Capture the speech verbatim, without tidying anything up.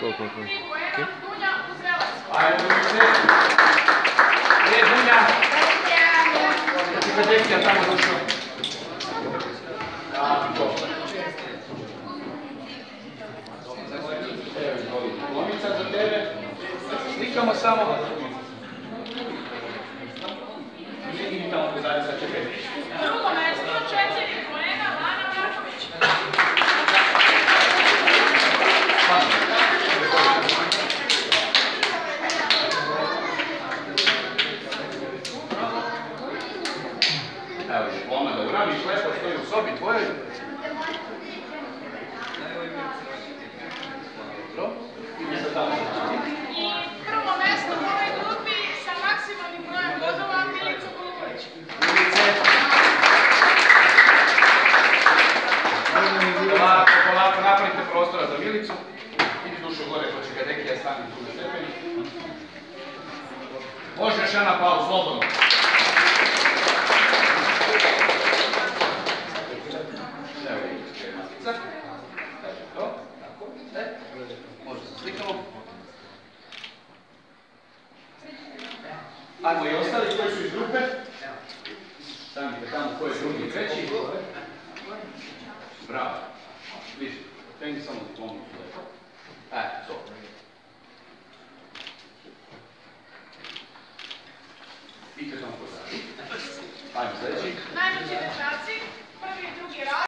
to, to, to. Okay. Ajde, Dunja. E, Dunja. Ti pedecija tamo došao. Tako. Evo, izvoli. Lomica za tebe. Slikamo samo. I tamo do zadnje sad će peti. Drugo mesto, četiri poena, Ana Marković. Evo, diploma da urabiš, lepo stoji u sobi tvojoj. Dobro? I se tamo začini. I prvo mesto u ovoj grupi sa maksimalnim brojem bodova, Milica Golubović. Milice. Polako, polako, napravite prostora za Milicu. Idi dušo gore, ko će ga Dekija stani tu na stepeni. Možeš, Ana, Pau, slobodno. Evo vidite, matica. Kaže to, tako, e, može se slikamo. Ajmo i ostali koji su iz grupe. Stanite tamo koji je drugi i treći. Bravo. Viš, tengi samo diplomu.